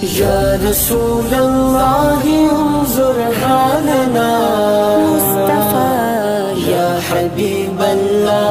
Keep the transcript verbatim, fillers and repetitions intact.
या रसूल अल्लाह उन्जुर हालना मुस्तफा या हबीब अल्लाह।